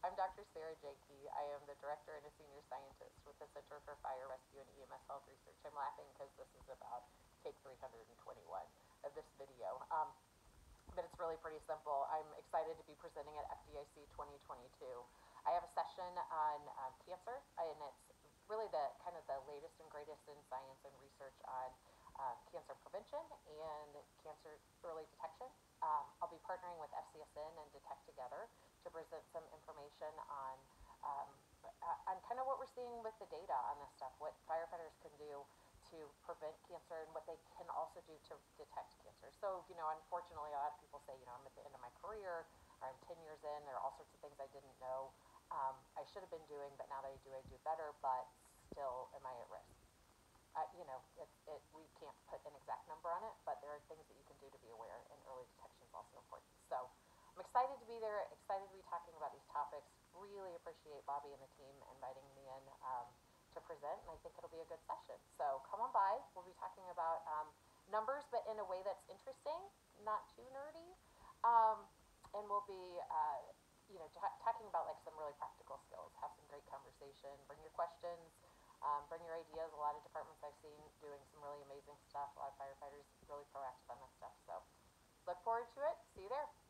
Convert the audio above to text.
I'm Dr. Sarah Jakey. I am the director and a senior scientist with the Center for Fire Rescue and EMS Health Research. I'm laughing because this is about take 321 of this video. But it's really pretty simple. I'm excited to be presenting at FDIC 2022. I have a session on cancer, and it's really the kind of the latest and greatest in science and research on cancer prevention and cancer early detection. I'll be partnering with FCSN and Detect Together to present some information um, on kind of what we're seeing with the data on this stuff, what firefighters can do to prevent cancer and what they can also do to detect cancer. So, unfortunately, a lot of people say, I'm at the end of my career, or I'm 10 years in, there are all sorts of things I didn't know I should have been doing, but now that I do better, but still am I at risk? We can't put an exact number on it, but there are things that you can do to be aware, and early detection is also important. So I'm excited to be there, excited to be talking about these topics. Really appreciate Bobby and the team inviting me in to present, and I think it'll be a good session. So come on by. We'll be talking about numbers, but in a way that's interesting, not too nerdy. And we'll be, talking about like some really practical skills, have some great conversation, bring your questions, bring your ideas. A lot of departments I've seen doing some really amazing stuff. A lot of firefighters really proactive on this stuff. So look forward to it. See you there.